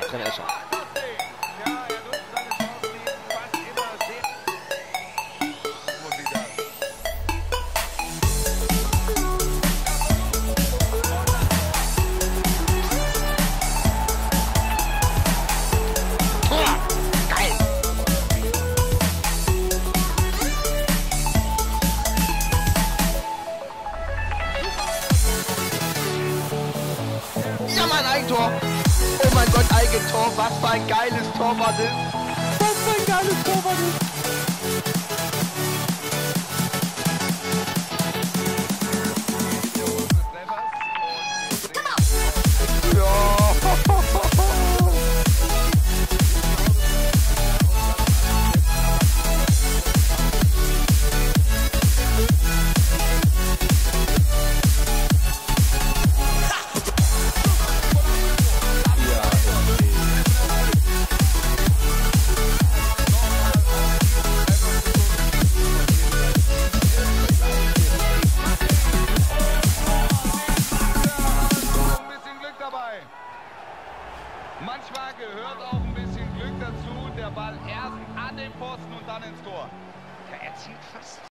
Christian Escher. Ja, Mann, Eigentor! Oh mein Gott, Eigentor! Was für ein geiles Tor war das! Was für ein geiles Tor war das! Manchmal gehört auch ein bisschen Glück dazu, der Ball erst an den Pfosten und dann ins Tor. Ja, er zielt fast